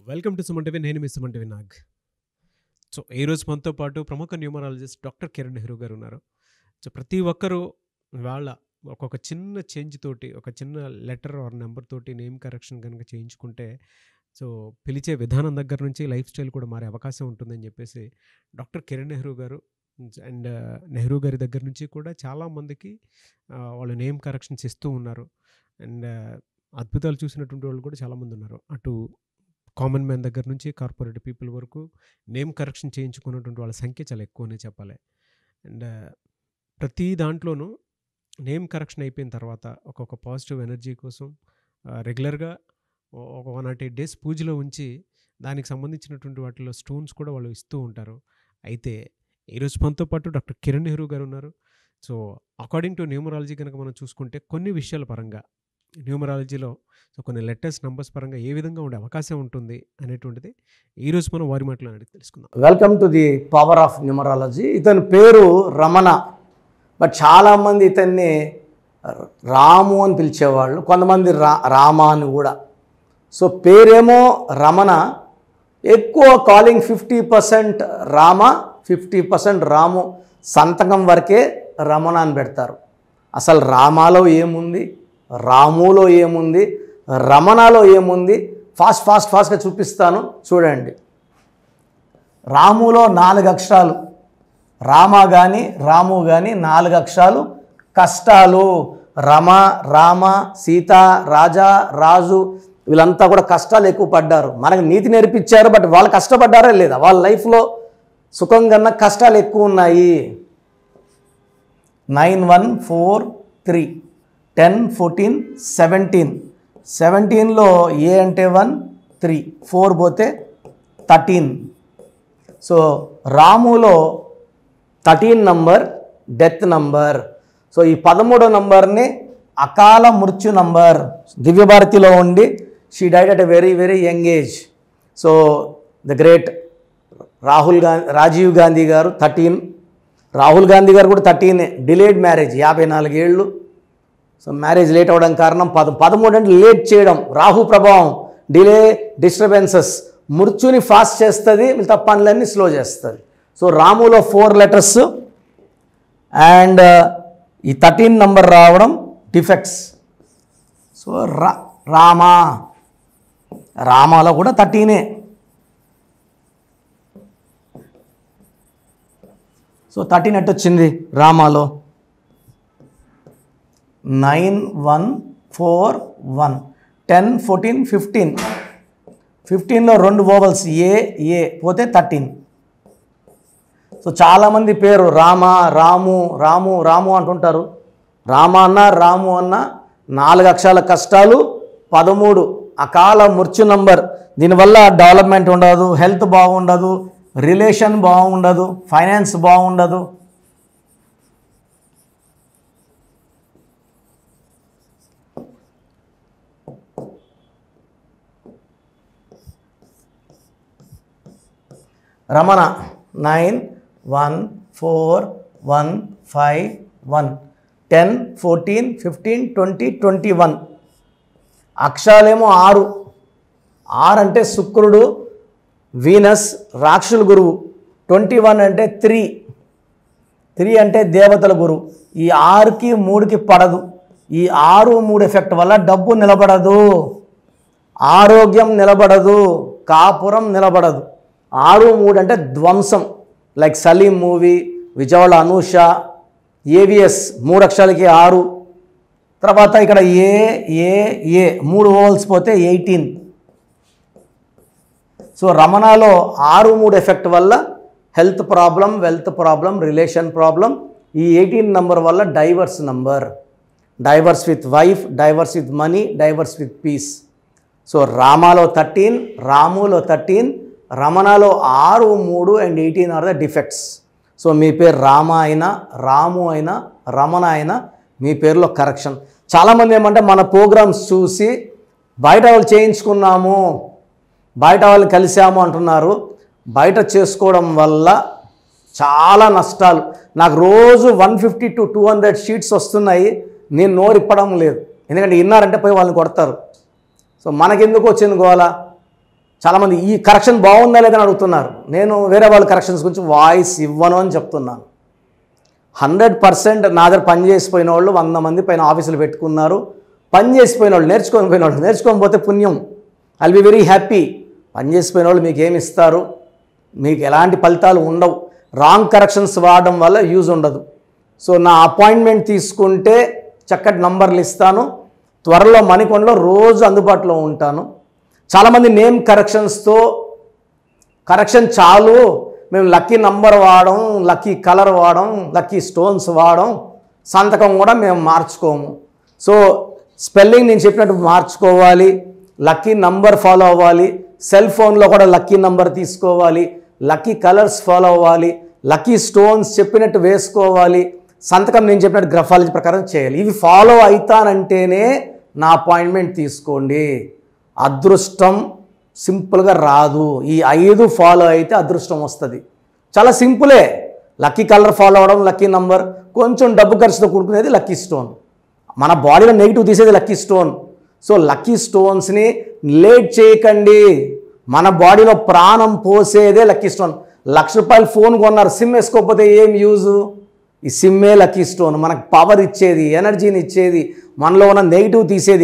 Welcome to Suman TV. నేను మీ Suman TV Nag. So ఈరోజు మనతో పాటు ప్రముఖ న్యూమరాలజిస్ట్ డాక్టర్ కిరణ్ నెహ్రూ గారు ఉన్నారు. సో ప్రతి ఒక్కరూ వాళ్ళ ఒక్కొక్క చిన్న చేంజ్ తోటి, ఒక చిన్న లెటర్ ఆర్ నెంబర్ తోటి నేమ్ కరెక్షన్ కనుక చేయించుకుంటే సో పిలిచే విధానం దగ్గర నుంచి లైఫ్ స్టైల్ కూడా మారే అవకాశం ఉంటుందని చెప్పేసి డాక్టర్ కిరణ్ నెహ్రూ గారు అండ్ నెహ్రూ గారి దగ్గర నుంచి కూడా చాలామందికి వాళ్ళు నేమ్ కరెక్షన్స్ ఇస్తూ ఉన్నారు. అండ్ అద్భుతాలు చూసినటువంటి వాళ్ళు కూడా చాలామంది ఉన్నారు. అటు కామన్ మ్యాన్ దగ్గర నుంచి కార్పొరేట్ పీపుల్ వరకు నేమ్ కరెక్షన్ చేయించుకున్నటువంటి వాళ్ళ సంఖ్య చాలా ఎక్కువనే చెప్పాలి. అండ్ ప్రతి దాంట్లోనూ నేమ్ కరెక్షన్ అయిపోయిన తర్వాత ఒక్కొక్క పాజిటివ్ ఎనర్జీ కోసం రెగ్యులర్గా ఒక 108 డేస్ పూజలో ఉంచి దానికి సంబంధించినటువంటి వాటిలో స్టోన్స్ కూడా వాళ్ళు ఇస్తూ ఉంటారు. అయితే ఈరోజు మనతో పాటు డాక్టర్ కిరణ్ నెహ్రూ గారు ఉన్నారు. సో అకార్డింగ్ టు న్యూమరాలజీ కనుక మనం చూసుకుంటే కొన్ని విషయాల పరంగా న్యూమరాలజీలో సో కొన్ని లెటర్స్ నంబర్స్ పరంగా ఏ విధంగా ఉండే అవకాశం ఉంటుంది అనేటువంటిది ఈరోజు మనం వారి మాటలో అడిగి తెలుసుకుందాం. Welcome to the power of numerology. ఇతని పేరు రమణ, బట్ చాలామంది ఇతన్ని రాము అని పిలిచేవాళ్ళు, కొంతమంది రామ అని కూడా. సో పేరేమో రమణ, ఎక్కువ కాలింగ్ 50% రామ, 50% రాము. సంతకం వరకే రమణ అని పెడతారు. అసలు రామాలో ఏముంది, రాములో ఏముంది, రమణలో ఏముంది, ఫాస్ట్గా చూపిస్తాను చూడండి. రాములో 4 అక్షరాలు, రామ కానీ రాము కానీ 4 అక్షరాలు కష్టాలు. రమ, రామ, సీత, రాజా, రాజు వీళ్ళంతా కూడా కష్టాలు ఎక్కువ పడ్డారు. మనకు నీతి నేర్పించారు, బట్ వాళ్ళు కష్టపడ్డారా లేదా? వాళ్ళ లైఫ్లో సుఖం కన్నా కష్టాలు ఎక్కువ ఉన్నాయి. 9 1 4 3 10 14 17. 17లో ఏ అంటే 1 3 4 పోతే 13. సో రాములో 13 నంబర్ డెత్ నంబర్. సో ఈ 13వ నంబర్ని అకాల మృత్యు నంబర్. దివ్యభారతిలో ఉండి she died at a very very young age. So the great Rajiv Gandhi garu 13. Rahul Gandhi గారు కూడా 13. డిలేడ్ మ్యారేజ్, 54 ఏళ్ళు. సో మ్యారేజ్ లేట్ అవ్వడం కారణం 13 అంటే లేట్ చేయడం. రాహు ప్రభావం, డిలే, డిస్టర్బెన్సెస్ మృత్యుని ఫాస్ట్ చేస్తుంది, మిగతా పనులన్నీ స్లో చేస్తుంది. సో రాములో 4 లెటర్స్ అండ్ ఈ 13 నంబర్ రావడం డిఫెక్ట్స్. సో రామాలో కూడా 13. సో 13 ఎట్టు వచ్చింది రామాలో? 9 1 4 1 10 14 15. 15లో 2 వోవల్స్ ఏ పోతే 13. సో చాలామంది పేరు రామ, రాము, రాము, రాము అంటుంటారు. రామ అన్న రాము అన్న 4 అక్షరాల కష్టాలు, 13 అకాల మృత్యు నంబర్. దీనివల్ల డెవలప్మెంట్ ఉండదు, హెల్త్ బాగుండదు, రిలేషన్ బాగుండదు, ఫైనాన్స్ బాగుండదు. రమణ 9 1 4 1 5 1 10 14 15 20 21. అక్షరాలేమో 6. 6 అంటే శుక్రుడు, వీనస్, రాక్షసుల గురువు. 21 అంటే 3 అంటే దేవతల గురువు. ఈ 6కి 3కి పడదు. ఈ 6 3 ఎఫెక్ట్ వల్ల డబ్బు నిలబడదు, ఆరోగ్యం నిలబడదు, కాపురం నిలబడదు. 6 3 అంటే ధ్వంసం. Like Salim movie, Vijayawada Anusha, AVS 3 అక్షరాలకి 6. తర్వాత ఇక్కడ ఏ 3 ఓవల్స్ పోతే 18. సో రమణలో 6 3 ఎఫెక్ట్ వల్ల health problem, wealth problem, relation problem. ఈ 18 నంబర్ వల్ల divorce number. Divorce with wife, divorce with money, divorce with peace. So రామాలో 13, రాములో 13, రమణలో 6 3 and 18 are the defects. So మీ పేరు రామ అయినా, రాము అయినా, రమణ అయినా మీ పేరులో కరెక్షన్. చాలామంది ఏమంటే మన ప్రోగ్రామ్స్ చూసి బయట వాళ్ళు చేయించుకున్నాము, బయట వాళ్ళు కలిసాము అంటున్నారు. బయట చేసుకోవడం వల్ల చాలా నష్టాలు. నాకు రోజు 150 to 200 షీట్స్ వస్తున్నాయి. నేను నోరు ఇప్పడం లేదు, ఎందుకంటే విన్నారంటే పోయి వాళ్ళని కొడతారు. సో మనకెందుకు వచ్చింది గోల? చాలామంది ఈ కరెక్షన్ బాగుందా లేదని అడుగుతున్నారు. నేను వేరే వాళ్ళ కరెక్షన్స్ గురించి వాయిస్ ఇవ్వను అని చెప్తున్నాను. 100% నా దగ్గర పని చేసిపోయిన వాళ్ళు 100 మంది పైన ఆఫీసులు పెట్టుకున్నారు. పని చేసిపోయిన వాళ్ళు, నేర్చుకొని పోయిన వాళ్ళు, నేర్చుకొని పోతే పుణ్యం. I'll be very happy. పని చేసిపోయిన వాళ్ళు మీకు ఏమి ఇస్తారు? మీకు ఎలాంటి ఫలితాలు ఉండవు. రాంగ్ కరెక్షన్స్ వాడడం వల్ల యూజ్ ఉండదు. సో నా అపాయింట్మెంట్ తీసుకుంటే చక్కటి నంబర్లు ఇస్తాను. త్వరలో మణికొండలో రోజు అందుబాటులో ఉంటాను. చాలామంది నేమ్ కరెక్షన్స్తో కరెక్షన్ చాలు, మేము లక్కీ నంబర్ వాడడం, లక్కీ కలర్ వాడడం, లక్కీ స్టోన్స్ వాడడం, సంతకం కూడా మేము మార్చుకోము. సో స్పెల్లింగ్ నేను చెప్పినట్టు మార్చుకోవాలి, లక్కీ నంబర్ ఫాలో అవ్వాలి, సెల్ ఫోన్లో కూడా లక్కీ నంబర్ తీసుకోవాలి, లక్కీ కలర్స్ ఫాలో అవ్వాలి, లక్కీ స్టోన్స్ చెప్పినట్టు వేసుకోవాలి, సంతకం నేను చెప్పినట్టు గ్రఫాలజీ ప్రకారం చేయాలి. ఇవి ఫాలో అవుతానంటేనే నా అపాయింట్మెంట్ తీసుకోండి. అదృష్టం సింపుల్గా రాదు. ఈ 5 ఫాలో అయితే అదృష్టం వస్తుంది. చాలా సింపులే. లక్కీ కలర్ ఫాలో అవ్వడం, లక్కీ నంబర్, కొంచెం డబ్బు ఖర్చుతో కూడుకునేది లక్కీ స్టోన్. మన బాడీలో నెగిటివ్ తీసేది లక్కీ స్టోన్. సో లక్కీ స్టోన్స్ని లేట్ చేయకండి. మన బాడీలో ప్రాణం పోసేదే లక్కీ స్టోన్. ₹1,00,000 ఫోన్ కొన్నారు, సిమ్ వేసుకోకపోతే ఏం యూజు? ఈ సిమ్మే లక్కీ స్టోన్. మనకు పవర్ ఇచ్చేది, ఎనర్జీని ఇచ్చేది, మనలో ఉన్న నెగిటివ్ తీసేది,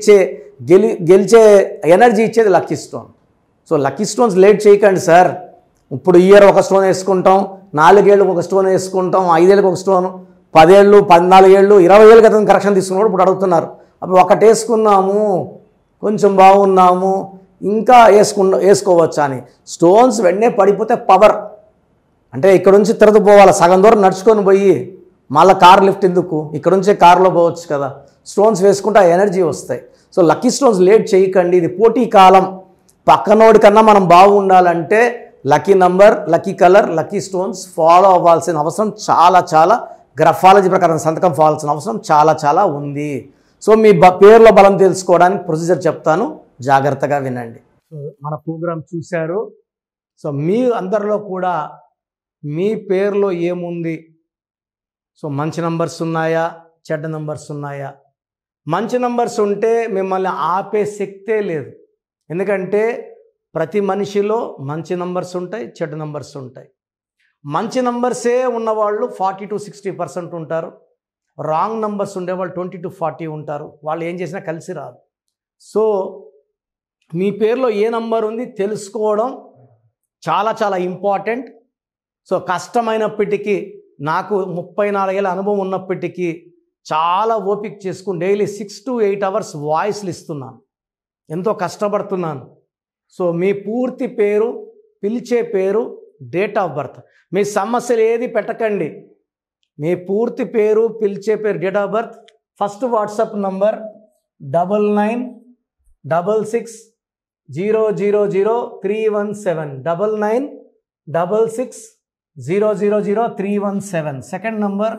గెలిచే ఎనర్జీ ఇచ్చేది lucky stone. So lucky stones late చేయకండి సార్. ఇప్పుడు ఇయర్ ఒక స్టోన్ వేసుకుంటాం, 4 ఏళ్ళకి ఒక స్టోన్ వేసుకుంటాం, 5 ఏళ్ళకి ఒక స్టోన్, 10 ఏళ్ళు, 14 ఏళ్ళు, 20 ఏళ్ళ క్రితం కరెక్షన్ తీసుకున్నప్పుడు ఇప్పుడు అడుగుతున్నారు, అప్పుడు ఒకటి వేసుకున్నాము, కొంచెం బాగున్నాము, ఇంకా వేసుకోవచ్చా అని. స్టోన్స్ వెంటనే పడిపోతే పవర్ అంటే ఇక్కడ నుంచి తిరగదు పోవాలి, సగం దూరం నడుచుకొని పోయి మళ్ళీ కార్ లిఫ్ట్ ఎందుకు, ఇక్కడ నుంచే కారులో పోవచ్చు కదా. స్టోన్స్ వేసుకుంటే ఆ ఎనర్జీ వస్తాయి. సో లక్కీ స్టోన్స్ లేట్ చేయకండి. ఇది పోటీ కాలం. పక్కనోడి కన్నా మనం బాగుండాలంటే lucky number, lucky colour, lucky stones follow అవ్వాల్సిన అవసరం చాలా గ్రఫాలజీ ప్రకారం సంతకం ఫాల్సిన అవసరం చాలా ఉంది. సో మీ పేరులో బలం తెలుసుకోవడానికి ప్రొసీజర్ చెప్తాను, జాగ్రత్తగా వినండి. సో మన ప్రోగ్రాం చూశారు. సో మీ అందరిలో కూడా మీ పేరులో ఏముంది? సో మంచి నంబర్స్ ఉన్నాయా, చెడ్డ నంబర్స్ ఉన్నాయా? మంచి నంబర్స్ ఉంటే మిమ్మల్ని ఆపే శక్తే లేదు. ఎందుకంటే ప్రతి మనిషిలో మంచి నంబర్స్ ఉంటాయి, చెడ్డ నంబర్స్ ఉంటాయి. మంచి నంబర్సే ఉన్నవాళ్ళు 40 to 60% ఉంటారు. రాంగ్ నంబర్స్ ఉండేవాళ్ళు 20 to 40 ఉంటారు. వాళ్ళు ఏం చేసినా కలిసి రాదు. సో మీ పేరులో ఏ నంబర్ ఉంది తెలుసుకోవడం చాలా ఇంపార్టెంట్. సో కష్టమైనప్పటికీ, నాకు 34 ఏళ్ళ అనుభవం ఉన్నప్పటికీ చాలా ఓపిక చేసుకుని డైలీ 6 to 8 hours వాయిస్లు ఇస్తున్నాను. ఎంతో కష్టపడుతున్నాను. సో మీ పూర్తి పేరు, పిలిచే పేరు, డేట్ ఆఫ్ బర్త్, మీ సమస్యలు ఏది పెట్టకండి. మీ పూర్తి పేరు, పిలిచే పేరు, date of birth, first WhatsApp number 9966000317 9966000317. Second number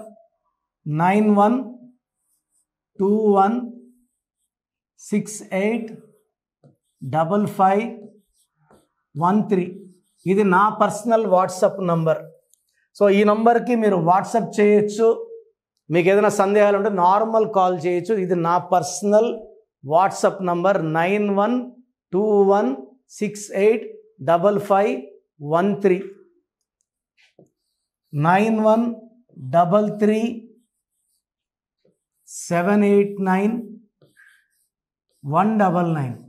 9121685513. ఇది నా పర్సనల్ వాట్సాప్ నంబర్. సో ఈ నంబర్కి మీరు వాట్సాప్ చేయొచ్చు. మీకు ఏదైనా సందేహాలు ఉంటే నార్మల్ కాల్ చేయొచ్చు. ఇది నా పర్సనల్ వాట్సాప్ నంబర్ 9121685513 9133789199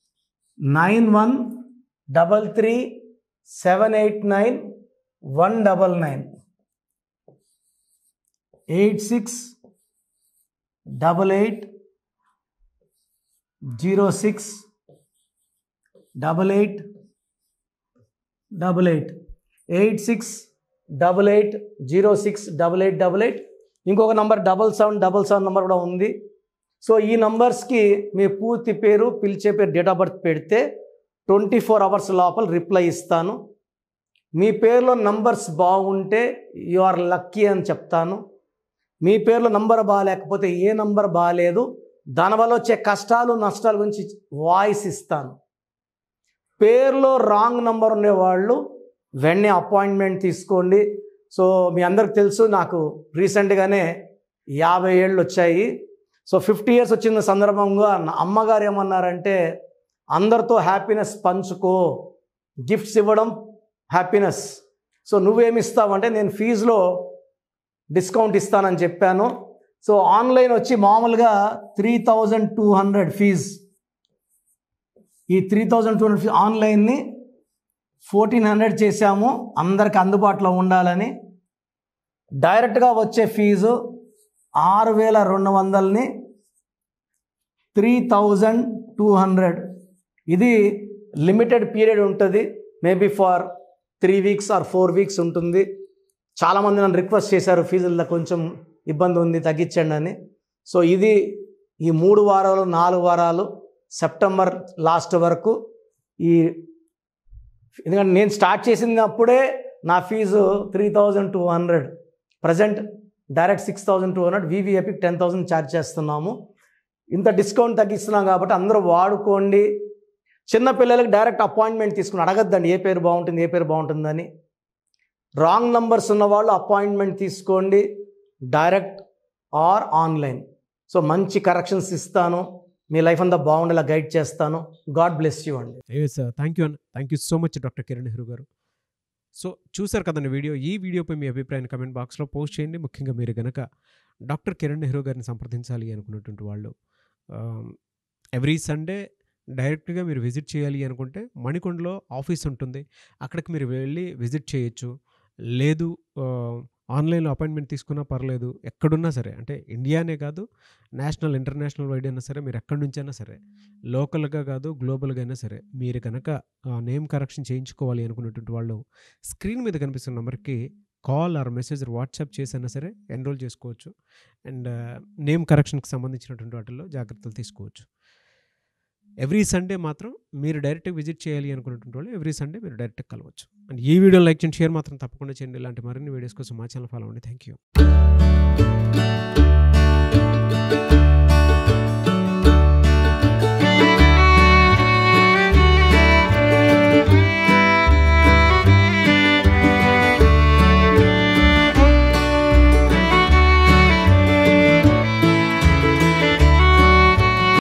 9133789199 8688068888 8688068888. ఇంకొక నంబర్ 7777 నంబర్ కూడా ఉంది. సో ఈ నంబర్స్కి మీ పూర్తి పేరు, పిలిచే పేరు, డేట్ ఆఫ్ బర్త్ పెడితే 24 hours లోపల రిప్లై ఇస్తాను. మీ పేరులో నంబర్స్ బాగుంటే యు ఆర్ లక్కీ అని చెప్తాను. మీ పేరులో నంబర్ బాగాలేకపోతే ఏ నంబర్ బాగాలేదు, దానివల్ల వచ్చే కష్టాలు నష్టాల గురించి వాయిస్ ఇస్తాను. పేరులో రాంగ్ నంబర్ ఉండేవాళ్ళు వెంటనే అపాయింట్మెంట్ తీసుకోండి. సో మీ అందరికి తెలుసు, నాకు రీసెంట్గానే 50 ఏళ్ళు వచ్చాయి. సో 50 years వచ్చిన సందర్భంగా నా అమ్మగారు ఏమన్నారంటే, అందరితో హ్యాపీనెస్ పంచుకో. గిఫ్ట్స్ ఇవ్వడం హ్యాపీనెస్. సో నువ్వేమి ఇస్తావంటే నేను ఫీజులో డిస్కౌంట్ ఇస్తానని చెప్పాను. సో ఆన్లైన్ వచ్చి మామూలుగా 3200 ఫీజ్. ఈ 3200 ఫీజ్ ఆన్లైన్ని 1400 చేశాము అందరికి అందుబాటులో ఉండాలని. డైరెక్ట్గా వచ్చే ఫీజు 6200ని 3200. ఇది లిమిటెడ్ పీరియడ్ ఉంటుంది, maybe for 3 weeks or 4 weeks ఉంటుంది. చాలామంది నన్ను రిక్వెస్ట్ చేశారు ఫీజుల్లో కొంచెం ఇబ్బంది ఉంది తగ్గించండి అని. సో ఇది ఈ 3 వారాలు 4 వారాలు సెప్టెంబర్ లాస్ట్ వరకు. ఎందుకంటే నేను స్టార్ట్ చేసినప్పుడే నా ఫీజు 3200. ప్రజెంట్ డైరెక్ట్ 6200, వివిఐపికి 10,000 ఛార్జ్ చేస్తున్నాము. ఇంత డిస్కౌంట్ తగ్గిస్తున్నాం కాబట్టి అందరూ వాడుకోండి. చిన్నపిల్లలకి డైరెక్ట్ అపాయింట్మెంట్ తీసుకుని అడగద్దండి ఏ పేరు బాగుంటుందని. రాంగ్ నంబర్స్ ఉన్నవాళ్ళు అపాయింట్మెంట్ తీసుకోండి, డైరెక్ట్ ఆర్ ఆన్లైన్. సో మంచి కరెక్షన్స్ ఇస్తాను, మీ లైఫ్ అంతా బాగుండేలా గైడ్ చేస్తాను. గాడ్ బ్లెస్ యూ అండి. Sir, thank you so much doctor Kiran Nehru garu. So చూసారు కదండి వీడియో. ఈ వీడియోపై మీ అభిప్రాయాన్ని కమెంట్ బాక్స్లో పోస్ట్ చేయండి. ముఖ్యంగా మీరు కనుక డాక్టర్ కిరణ్ నెహ్రూ గారిని సంప్రదించాలి అనుకున్నటువంటి వాళ్ళు ఎవ్రీ సండే డైరెక్ట్గా మీరు విజిట్ చేయాలి అనుకుంటే మణికొండలో ఆఫీస్ ఉంటుంది, అక్కడికి మీరు వెళ్ళి విజిట్ చేయొచ్చు. లేదు ఆన్లైన్లో అపాయింట్మెంట్ తీసుకున్నా పర్లేదు, ఎక్కడున్నా సరే, అంటే ఇండియానే కాదు నేషనల్ ఇంటర్నేషనల్ వైడ్ అయినా సరే, మీరు ఎక్కడి నుంచైనా సరే, లోకల్గా కాదు గ్లోబల్గా అయినా సరే, మీరు కనుక నేమ్ కరెక్షన్ చేయించుకోవాలి అనుకున్నటువంటి వాళ్ళు స్క్రీన్ మీద కనిపిస్తున్న నెంబర్కి కాల్ ఆర్ మెసేజ్ వాట్సాప్ చేసైనా సరే ఎన్రోల్ చేసుకోవచ్చు. అండ్ నేమ్ కరెక్షన్కి సంబంధించినటువంటి వాటిల్లో జాగ్రత్తలు తీసుకోవచ్చు. ఎవ్రీ సండే మాత్రం మీరు డైరెక్ట్గా విజిట్ చేయాలి అనుకున్నటువంటి వాళ్ళు ఎవ్రీ సండే మీరు డైరెక్ట్గా కలవచ్చు. అండ్ ఈ వీడియో లైక్ చేయండి, షేర్ మాత్రం తప్పకుండా చేయండి. ఇలాంటి మరిన్ని వీడియోస్ కోసం మా ఛానల్ ఫాలో అవ్వండి. Thank you.